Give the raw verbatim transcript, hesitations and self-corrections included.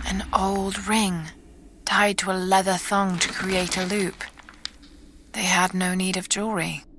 An old ring, tied to a leather thong to create a loop. They had no need of jewelry.